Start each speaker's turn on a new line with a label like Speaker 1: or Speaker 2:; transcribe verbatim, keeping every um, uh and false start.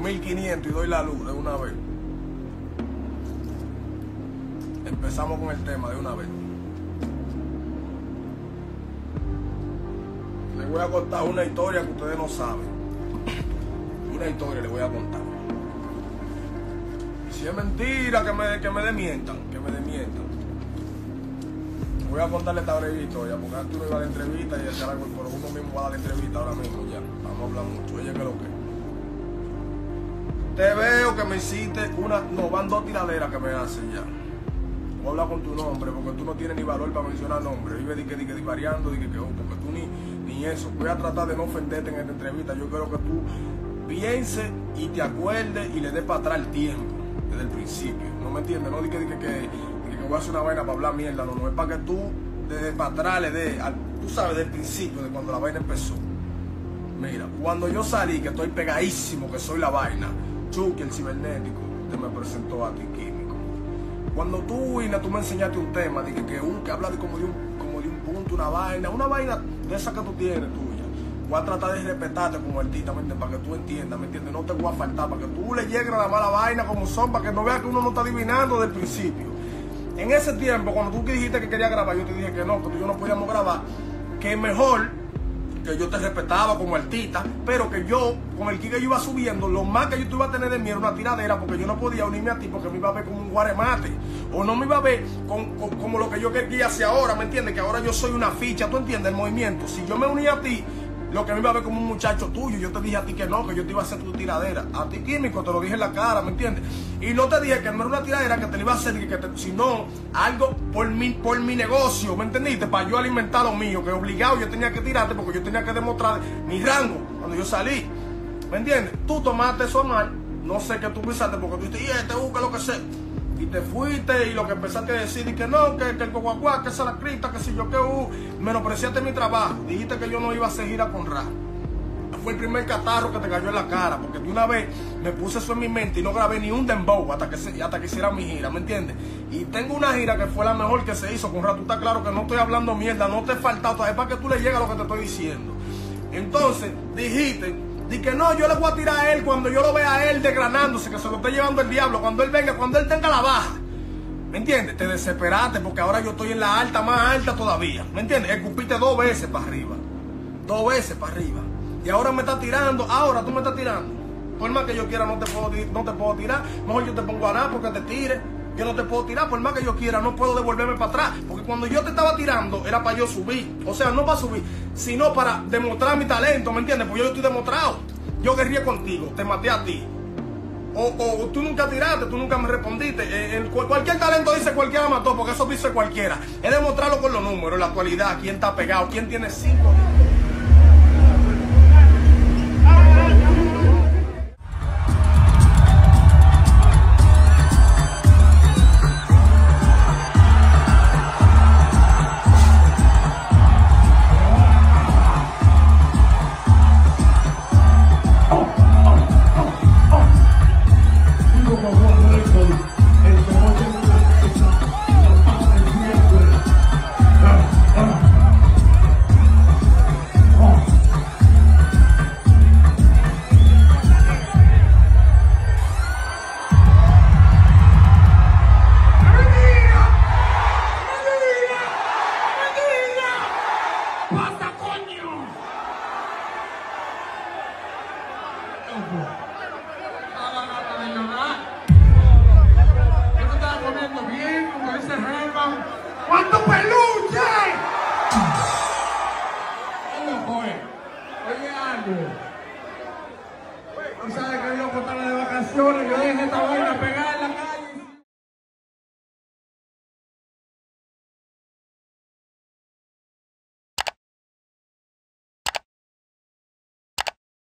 Speaker 1: mil quinientos y doy la luz de una vez. Empezamos con el tema de una vez. Les voy a contar una historia que ustedes no saben. Una historia les voy a contar. Y si es mentira, que me, que me demientan, que me demientan. Voy a contarle esta breve historia, porque antes uno iba a la entrevista y decía algo, pero uno mismo va a dar la entrevista ahora mismo ya. Vamos a hablar mucho. Oye, ¿qué es lo que? Te veo que me hiciste una... No, van dos tiraderas que me hacen ya. Voy a hablar con tu nombre, porque tú no tienes ni valor para mencionar nombre. Vive di que di que di variando, di que que oh, porque tú ni, ni eso. Voy a tratar de no ofenderte en esta entrevista. Yo quiero que tú pienses y te acuerdes y le des para atrás el tiempo, desde el principio. ¿No me entiendes? No di que di que, que, que, que voy a hacer una vaina para hablar mierda. No, no es para que tú desde para atrás le des, al, tú sabes, del principio, de cuando la vaina empezó. Mira, cuando yo salí, que estoy pegadísimo, que soy la vaina, Chucky, el cibernético, te me presentó a ti, Químico. Cuando tú, Ina, tú me enseñaste un tema, de que, que, un, que habla de como, de un, como de un punto, una vaina, una vaina de esa que tú tienes, tuya. Voy a tratar de respetarte como artista, ¿me entiendes? Para que tú entiendas, ¿me entiendes? No te voy a faltar, para que tú le llegues a la mala vaina como son, para que no veas que uno no está adivinando del principio. En ese tiempo, cuando tú dijiste que querías grabar, yo te dije que no, que tú y yo no podíamos grabar, que mejor... que yo te respetaba como artista, pero que yo, con el que yo iba subiendo, lo más que yo te iba a tener de mí era una tiradera, porque yo no podía unirme a ti porque me iba a ver como un guaremate, o no me iba a ver con, con, como lo que yo quería hacer ahora, ¿me entiendes? Que ahora yo soy una ficha, ¿tú entiendes? El movimiento. Si yo me unía a ti, lo que me iba a ver como un muchacho tuyo, yo te dije a ti que no, que yo te iba a hacer tu tiradera. A ti, Químico, te lo dije en la cara, ¿me entiendes? Y no te dije que no era una tiradera que te lo iba a hacer, que te, sino algo por mi, por mi negocio, ¿me entendiste? Para yo alimentar lo mío, que obligado yo tenía que tirarte porque yo tenía que demostrar mi rango cuando yo salí, ¿me entiendes? Tú tomaste eso mal, no sé qué tú pensaste, porque tú dijiste, y este busca lo que sé. Y te fuiste y lo que empezaste a decir, y que no, que, que el coguacuá, que esa la cripta, que si yo que uh, menospreciaste mi trabajo. Dijiste que yo no iba a hacer gira con rap. Fue el primer catarro que te cayó en la cara, porque de una vez me puse eso en mi mente y no grabé ni un dembow hasta que, se, hasta que hiciera mi gira, ¿me entiendes? Y tengo una gira que fue la mejor que se hizo con rap. Tú estás claro que no estoy hablando mierda, no te he faltado, es para que tú le llegues a lo que te estoy diciendo. Entonces, dijiste... Di que no, yo le voy a tirar a él cuando yo lo vea a él desgranándose, que se lo esté llevando el diablo, cuando él venga, cuando él tenga la baja. ¿Me entiendes? Te desesperaste porque ahora yo estoy en la alta, más alta todavía. ¿Me entiendes? Escupiste dos veces para arriba. Dos veces para arriba. Y ahora me estás tirando, ahora tú me estás tirando. Por más que yo quiera no te puedo, no te puedo tirar. Mejor yo te pongo a nada porque te tire. Yo no te puedo tirar, por más que yo quiera, no puedo devolverme para atrás. Porque cuando yo te estaba tirando, era para yo subir. O sea, no para subir, sino para demostrar mi talento, ¿me entiendes? Porque yo estoy demostrado. Yo guerría contigo, te maté a ti. O, o tú nunca tiraste, tú nunca me respondiste. Eh, el, cualquier talento dice cualquiera mató, porque eso dice cualquiera. Es demostrarlo con los números, la actualidad, quién está pegado, quién tiene cinco.
Speaker 2: Pasa, coño.